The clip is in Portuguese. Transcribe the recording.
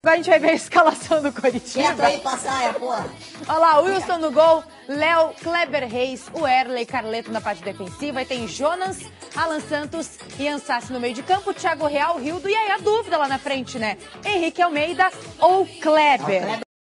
Agora a gente vai ver a escalação do Coritiba. Entra aí pra saia, porra. Olha lá, Wilson no gol, Léo, Kleber Reis, o Erley, Carleto na parte defensiva. Aí tem Jonas, Alan Santos e Ansassi no meio de campo, Thiago Real, Rildo. E aí a dúvida lá na frente, né? Henrique Almeida ou Kleber?